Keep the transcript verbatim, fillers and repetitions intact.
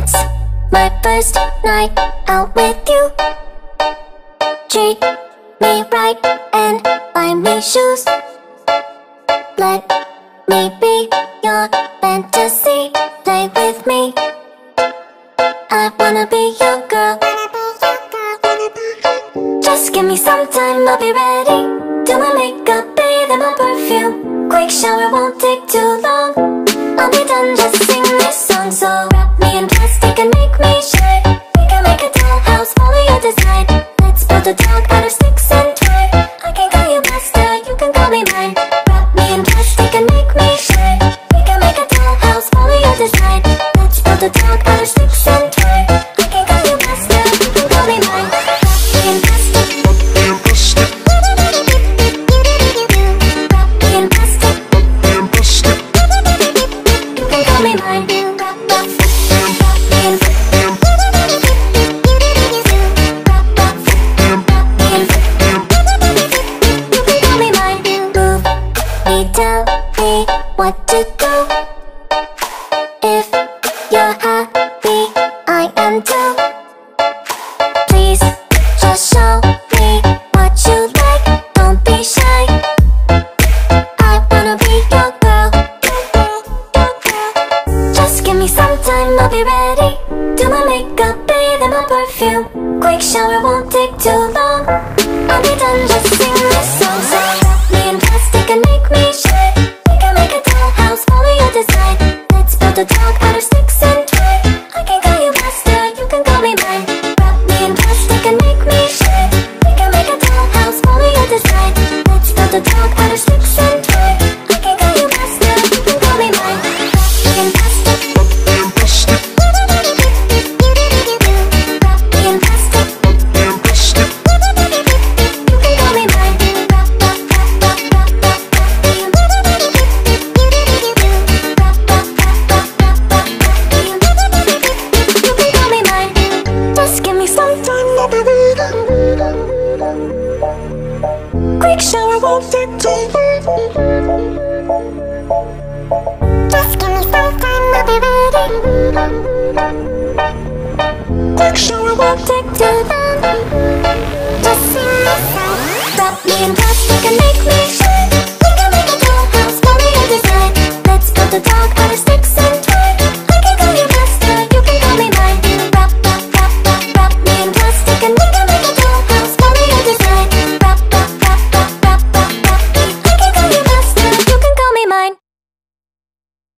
It's my first night out with you. Treat me right and buy me shoes. Let me be your fantasy. Play with me. I wanna be your girl. Just give me some time, I'll be ready. Do my makeup, bathe in my perfume. Quick shower won't take too long. I'll be done, just sing this song. So wrap me in plastic and make me shine. We can make a dollhouse, follow your design. Let's build a dog out of sticks and twine. I can call you master, you can call me mine. Wrap me in plastic and make me shine. We can make a dollhouse, follow your design. Let's build a dog out of sticks and twine. I can call you master, you can call me mine. Wrap me in plastic. Wrap me in plastic. You can call me mine. Wrap, wrap, wrap me in. Wrap, wrap, wrap me in. You can call me mine. Move me, tell me what to do. If you're happy, I am too. Please just show me what you like. Don't be shy. I wanna be your girl. Just give me some time, I'll be ready. Do my makeup, bathe in my perfume. Quick shower won't take too long. I'll be done, just sing this song. So wrap me in plastic and make me shine. We can make a dollhouse, follow your design. Let's build a dog out of sticks and twine. I can call you master, you can call me mine. Wrap me in plastic and make me shine. We can make a dollhouse, follow your design. Let's build a dog out of sticks and twine. I can call you master, you can call me mine. Wrap me in plastic. Wrap me in plastic. You can call me mine. Wrap, wrap, wrap, wrap, wrap, wrap, wrap me in. Wrap, wrap, wrap, wrap, wrap, wrap, wrap me in. You can call me mine. Just give me some time, I'll be waiting. Quick shower won't take too long. Just give me some time, I'll be ready. Quick shower won't take too long. Just sing this song. Wrap me in plastic and make me shine. We can make a dollhouse, follow your design. Let's build a dog out of sticks and twine.